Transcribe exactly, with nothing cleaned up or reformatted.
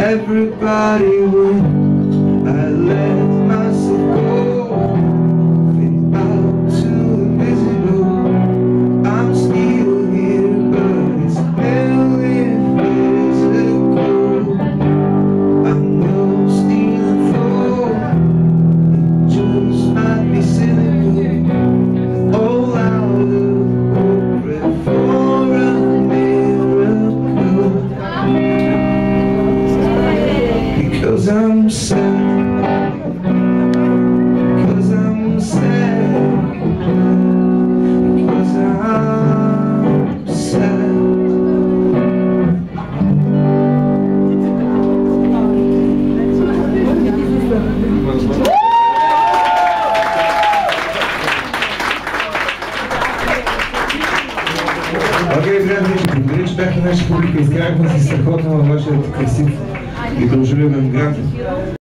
everybody when I let myself go, fade out to invisible. I'm still here, but it's barely physical. I'm lost in thought, it just might be cynical. All out of hope, pray for a miracle. Because I'm sad, because I'm sad, because I'm sad. Окей, приятели, благодаря, че бяха наша публика. Изкарахме се страхотно във вашия красив и дължелюбен град.